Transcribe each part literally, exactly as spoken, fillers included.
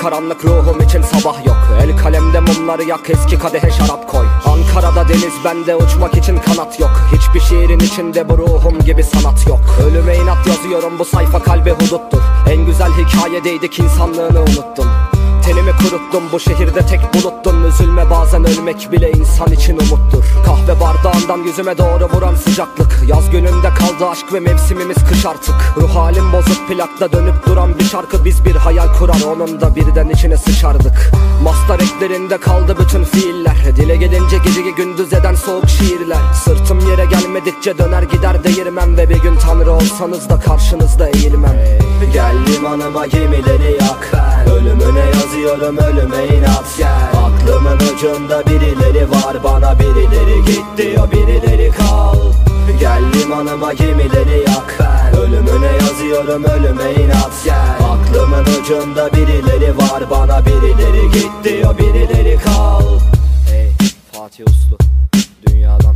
karanlık, ruhum için sabah yok. El kalemde mumları yak, eski kadehe şarap koy. Ankara'da deniz, bende uçmak için kanat yok. Hiçbir şiirin içinde bu ruhum gibi sanat yok. Ölüme inat yazıyorum, bu sayfa kalbe huduttur. En güzel hikayedeydik, insanlığını unuttun. Tenimi kuruttum, bu şehirde tek buluttun. Üzülme, bazen ölmek bile insan için umuttur. Kahve bardağından yüzüme doğru vuran sıcaklık. Yaz gününde kaldı aşk ve mevsimimiz kış artık. Ruh halim bozuk, plakta dönüp duran bir şarkı. Biz bir hayal kurar, onun da birden içine sıçardık. Mastar eklerinde kaldı bütün fiiller. Dile gelince geceyi gündüz eden soğuk şiirler. Sırtım yere gelmedikçe döner gider değirmem. Ve bir gün tanrı olsanız da karşınızda eğilmem. Gel limanıma, gemileri yak. Ölümüne yazıyorum, ölüme inat gel. Aklımın ucunda birileri var, bana birileri git diyor, birileri kal. Gel limanıma, gemileri yak. Ölümüne yazıyorum, ölüme inat gel. Aklımın ucunda birileri var, bana birileri git diyor, birileri kal. Hey Fatih Uslu, dünyadan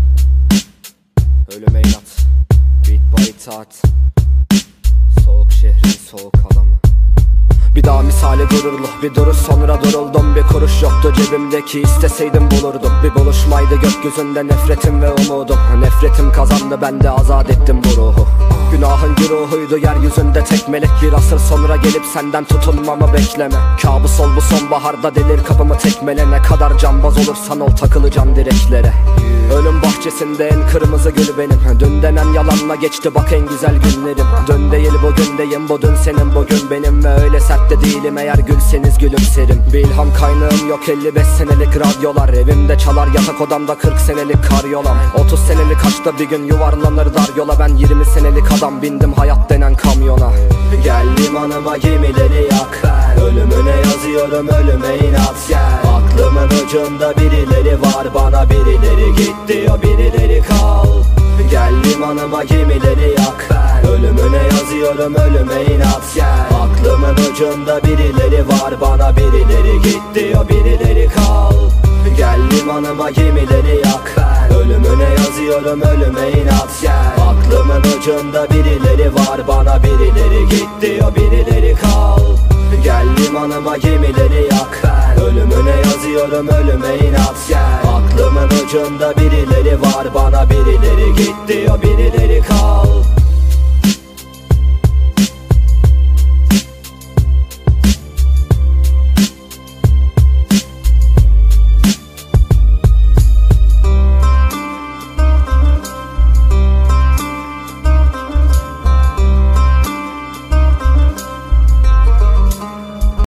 ölüme inat, beat by itaat. Soğuk şehrin soğuk adamı. Bir daha misali gururlu bir duruş, sonra duruldum. Bir kuruş yoktu cebimdeki, isteseydim bulurdum. Bir buluşmaydı gökyüzünde nefretim ve umudum. Nefretim kazandı, ben de azat ettim bu ruhu. Günahın güruhuydu yeryüzünde tek melek. Bir asır sonra gelip senden tutunmamı bekleme. Kabus ol bu sonbaharda, delir kapımı tekmele. Ne kadar cambaz olursan ol, takılacağım direklere. Ölüm bahçesinde en kırmızı gül benim. Dün denen yalanla geçti bak en güzel günlerim. Dün değil bugündeyim, bu dün senin, bugün benim. Ve öyle sert de değilim, eğer gülseniz gülümserim. Bir ilham kaynağım yok, elli beş senelik radyolar. Evimde çalar, yatak odamda kırk senelik karyolam. Otuz senelik aşkta bir gün yuvarlanır dar yola. Ben yirmi senelik adam, bindim hayat denen kamyona. Gel limanıma, gemileri yak. Ölümüne yazıyorum, ölüme inat gel. Aklımın ucunda birileri var, bana birileri git diyor, birileri kal. Gel limanıma, gemileri yak. Ölümüne yazıyorum, ölüme inat gel. Aklımın ucunda birileri var, bana birileri git diyor, birileri kal. Gel limanıma, gemileri yak. Ölümüne yazıyorum, ölüme inat gel. Aklımın ucunda birileri var, bana birileri git diyor, birileri kal. Gel limanıma, gemileri yak. Ölümüne yazıyorum, ölüme inat gel. Aklımın ucunda birileri var, bana birileri git diyor, birileri kal.